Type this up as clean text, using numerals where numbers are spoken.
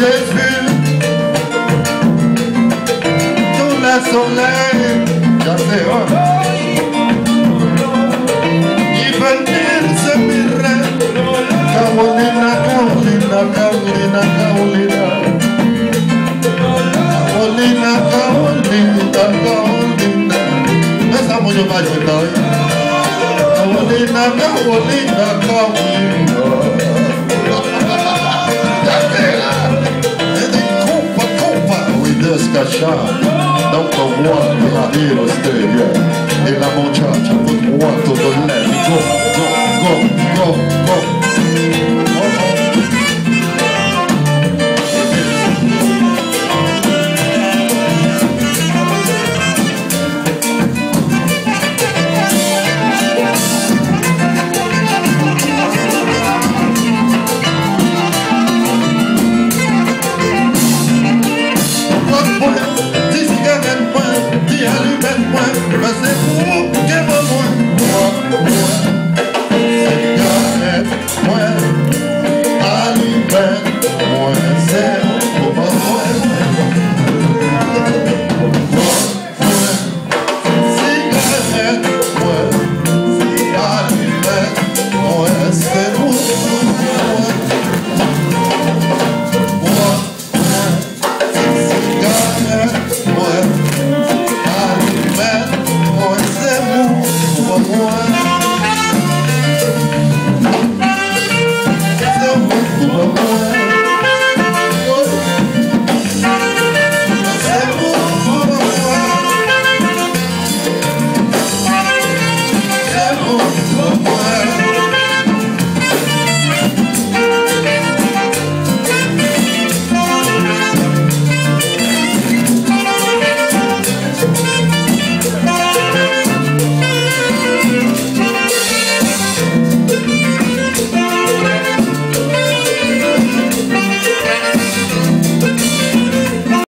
desfile sous le soleil, ya se va. Y venir se mire, Carolina, Carolina, Carolina, Carolina, Carolina, Carolina, Carolina. Estamos yo para ayudar. Carolina, Carolina, Carolina. Não com o outro na ilha esteja. E na monte, com o outro do leve.